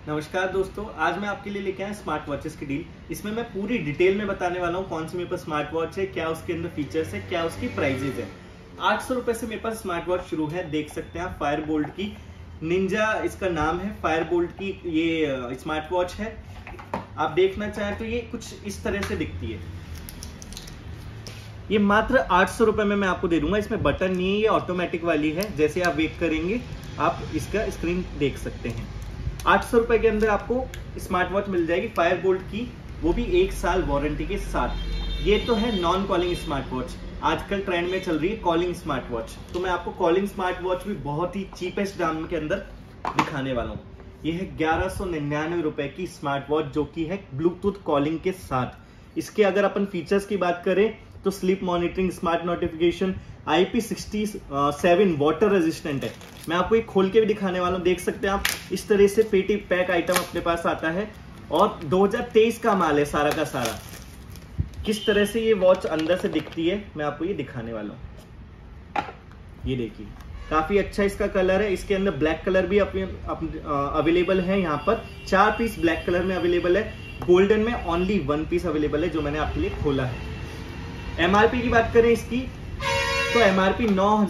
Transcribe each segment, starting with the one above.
नमस्कार दोस्तों, आज मैं आपके लिए लेके आया स्मार्ट वॉचेस की डील। इसमें मैं पूरी डिटेल में बताने वाला हूँ कौन सी मेरे पास स्मार्ट वॉच है, क्या उसके अंदर फीचर्स है, क्या उसकी प्राइजेज है। 800 रुपए से मेरे पास स्मार्ट वॉच शुरू है। देख सकते हैं आप, फायर बोल्ट की निंजा इसका नाम है। फायर बोल्ट की ये स्मार्ट वॉच है। आप देखना चाहें तो ये कुछ इस तरह से दिखती है। ये मात्र 800 रुपए में मैं आपको दे दूंगा। इसमें बटन नहीं है, ये ऑटोमेटिक वाली है। जैसे आप वेट करेंगे आप इसका स्क्रीन देख सकते हैं। 800 रुपए के अंदर आपको स्मार्ट वॉच मिल जाएगी फायर बोल्ट की, वो भी 1 साल वारंटी के साथ। ये तो है नॉन कॉलिंग स्मार्ट वॉच। आजकल ट्रेंड में चल रही है कॉलिंग स्मार्ट वॉच, तो मैं आपको कॉलिंग स्मार्ट वॉच भी बहुत ही चीपेस्ट दाम के अंदर दिखाने वाला हूँ। ये है 1199 रुपए की स्मार्ट वॉच, जो की है ब्लूटूथ कॉलिंग के साथ। इसके अगर अपन फीचर्स की बात करें तो sleep monitoring, smart notification, IP67 water resistant है। मैं आपको एक खोल के भी दिखाने वाला हूँ। देख सकते हैं आप, इस तरह से पेटी पैक आइटम अपने पास आता है और 2023 का माल है सारा का सारा। किस तरह से ये वॉच अंदर से दिखती है मैं आपको ये दिखाने वाला हूँ। ये देखिए, काफी अच्छा इसका कलर है। इसके अंदर ब्लैक कलर भी अवेलेबल है। यहाँ पर 4 पीस ब्लैक कलर में अवेलेबल है। गोल्डन में ओनली 1 पीस अवेलेबल है, जो मैंने आपके लिए खोला है। MRP की बात करें इसकी तो MRP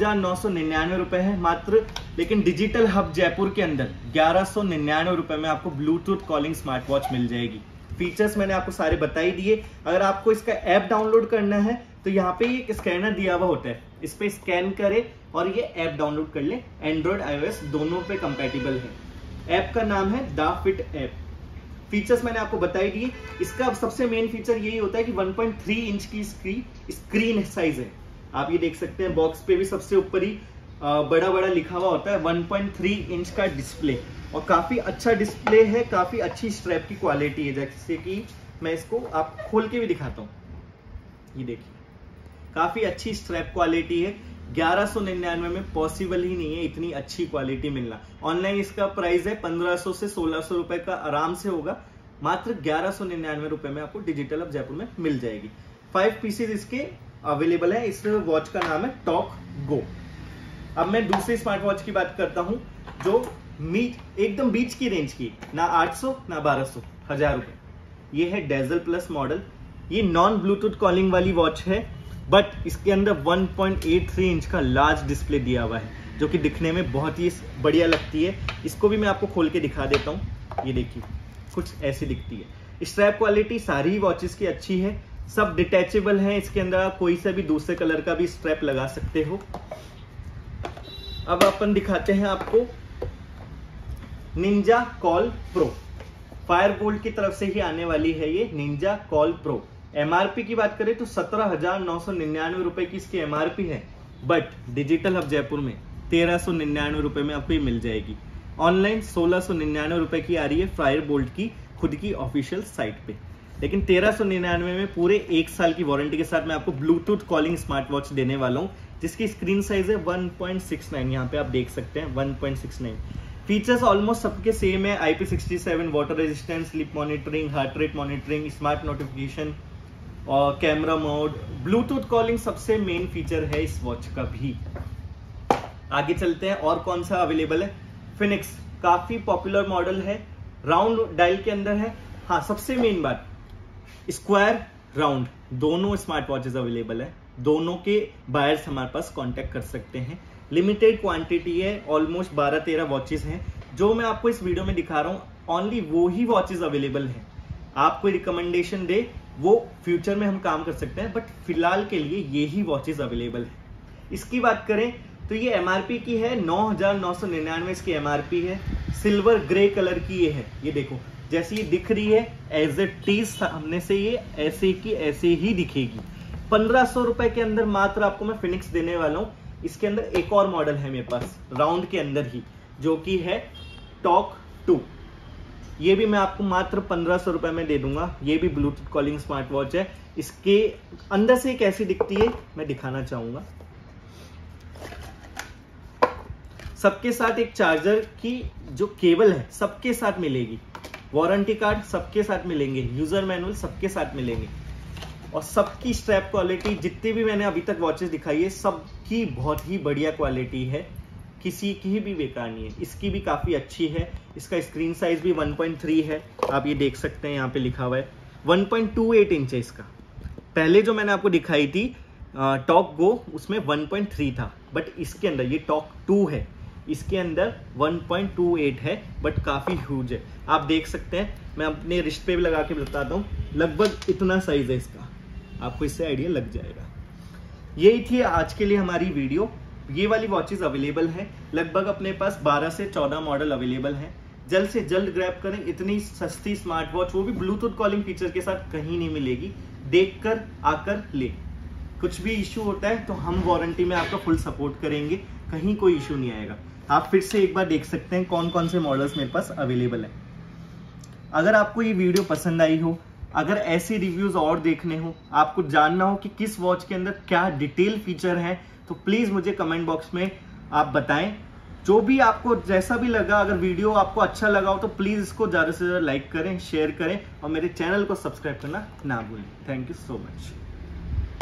9,999 रुपए है मात्र, लेकिन डिजिटल हब जयपुर के अंदर 1199 रुपए में आपको ब्लूटूथ कॉलिंग स्मार्ट वॉच मिल जाएगी। फीचर्स मैंने आपको सारे बता ही दिए। अगर आपको इसका ऐप डाउनलोड करना है तो यहाँ पे एक स्कैनर दिया हुआ होता है, इस पे स्कैन करें और ये ऐप डाउनलोड कर ले। एंड्रॉइड iOS दोनों पे कंपैटिबल है। ऐप का नाम है द फिट ऐप। फीचर्स मैंने आपको बता ही दिए। इसका सबसे मेन फीचर यही होता है कि 1.3 इंच की स्क्रीन साइज है। आप ये देख सकते हैं, बॉक्स पे भी सबसे ऊपर ही बड़ा बड़ा लिखा हुआ होता है 1.3 इंच का डिस्प्ले, और काफी अच्छा डिस्प्ले है। काफी अच्छी स्ट्रैप की क्वालिटी है, जैसे कि मैं इसको आप खोल के भी दिखाता हूँ। ये देखिए, काफी अच्छी स्ट्रैप क्वालिटी है। 1199 में पॉसिबल ही नहीं है इतनी अच्छी क्वालिटी मिलना। ऑनलाइन इसका प्राइस है 1500 से 1600 रुपए का आराम से होगा। मात्र 1199 रुपए में आपको डिजिटल हब जयपुर में मिल जाएगी। 5 पीसेज इसके अवेलेबल है। इस वॉच का नाम है टॉक गो। अब मैं दूसरी स्मार्ट वॉच की बात करता हूं, जो एकदम बीच की रेंज की, ना 800 ना 1200, 1000 रुपए। ये है डेजल प्लस मॉडल। ये नॉन ब्लूटूथ कॉलिंग वाली वॉच है, बट इसके अंदर 1.83 इंच का लार्ज डिस्प्ले दिया हुआ है, जो कि दिखने में बहुत ही बढ़िया लगती है। इसको भी मैं आपको खोल के दिखा देता हूँ। ये देखिए, कुछ ऐसी दिखती है। स्ट्रैप क्वालिटी सारी वॉचेस की अच्छी है। सब डिटैचेबल है। इसके अंदर आप कोई सा भी दूसरे कलर का भी स्ट्रैप लगा सकते हो। अब अपन दिखाते हैं आपको Ninja Call Pro. Fire Boltt की तरफ से ही आने वाली है ये निंजा कॉल प्रो। MRP की बात करें तो 17,999 रुपए की इसकी MRP है, बट डिजिटल हब जयपुर में 1399 रुपए में आपको ये मिल जाएगी। ऑनलाइन 1699 रुपए की आ रही है फायर बोल्ट की खुद की ऑफिशियल साइट पे, लेकिन 1399 में पूरे 1 साल की वारंटी के साथ मैं आपको ब्लूटूथ कॉलिंग स्मार्ट वॉच देने वाला हूं, जिसकी स्क्रीन साइज है 1.69। यहाँ पे आप देख सकते हैं 1.69। फीचर्स ऑलमोस्ट सबके सेम है। IP67 water resistance, sleep monitoring, heart rate monitoring, smart notification और कैमरा मोड। ब्लूटूथ कॉलिंग सबसे मेन फीचर है इस वॉच का भी। आगे चलते हैं, और कौन सा अवेलेबल है। फिनिक्स काफी पॉपुलर मॉडल है, राउंड डायल के अंदर है। हाँ, सबसे मेन बात, स्क्वायर राउंड दोनों स्मार्ट वॉचेस अवेलेबल है। दोनों के बायर्स हमारे पास कांटेक्ट कर सकते हैं। लिमिटेड क्वांटिटी है, ऑलमोस्ट 12-13 वॉचेस हैं जो मैं आपको इस वीडियो में दिखा रहा हूं। ओनली वो ही वॉचेस अवेलेबल हैं। आप कोई रिकमेंडेशन दे वो फ्यूचर में हम काम कर सकते हैं, बट फिलहाल के लिए ये ही वॉचेस अवेलेबल है। इसकी बात करें तो ये MRP की है 9,999 इसकी MRP है। सिल्वर ग्रे कलर की ये है। ये देखो, जैसी ये दिख रही है एज इट इज सामने से ये ऐसे की ऐसे ही दिखेगी। 1500 रुपए के अंदर मात्र आपको मैं फिनिक्स देने वाला हूं। इसके अंदर एक और मॉडल है मेरे पास राउंड के अंदर ही, जो कि है टॉक 2। ये भी मैं आपको मात्र 1500 रुपए में दे दूंगा। ये भी ब्लूटूथ कॉलिंग स्मार्ट वॉच है। इसके अंदर से कैसी दिखती है मैं दिखाना चाहूंगा। सबके साथ एक चार्जर की जो केबल है सबके साथ मिलेगी। वारंटी कार्ड सबके साथ मिलेंगे। यूजर मैनुअल सबके साथ मिलेंगे। और सबकी स्ट्रैप क्वालिटी जितनी भी मैंने अभी तक वॉचेस दिखाई है सबकी बहुत ही बढ़िया क्वालिटी है। किसी की भी बेकार नहीं है। इसकी भी काफ़ी अच्छी है। इसका स्क्रीन साइज भी 1.3 है, आप ये देख सकते हैं, यहाँ पे लिखा हुआ है 1.28 इंच है इसका। पहले जो मैंने आपको दिखाई थी टॉक गो, उसमें 1.3 था, बट इसके अंदर ये टॉक 2 है, इसके अंदर 1.28 है, बट काफ़ी ह्यूज है। आप देख सकते हैं, मैं अपने रिस्ट पे भी लगा के बताता हूँ, लगभग इतना साइज है इसका, आपको इससे आइडिया लग जाएगा। यही थी आज के लिए हमारी वीडियो। ये वाली वॉचेस अवेलेबल है, लगभग अपने पास 12 से 14 मॉडल अवेलेबल हैं। जल्द से जल्द ग्रैब करें, इतनी सस्ती स्मार्ट वॉच, वो भी ब्लूटूथ कॉलिंग फीचर के साथ, कहीं नहीं मिलेगी। देखकर आकर ले। कुछ भी इशू होता है तो हम वारंटी में आपका फुल सपोर्ट करेंगे, कहीं कोई इशू नहीं आएगा। आप फिर से एक बार देख सकते हैं कौन कौन से मॉडल्स मेरे पास अवेलेबल है। अगर आपको ये वीडियो पसंद आई हो, अगर ऐसे रिव्यूज और देखने हो, आपको जानना हो कि किस वॉच के अंदर क्या डिटेल फीचर है, तो प्लीज मुझे कमेंट बॉक्स में आप बताएं। जो भी आपको जैसा भी लगा, अगर वीडियो आपको अच्छा लगा हो तो प्लीज इसको ज्यादा से ज्यादा लाइक करें, शेयर करें और मेरे चैनल को सब्सक्राइब करना ना भूलें। Thank you so much.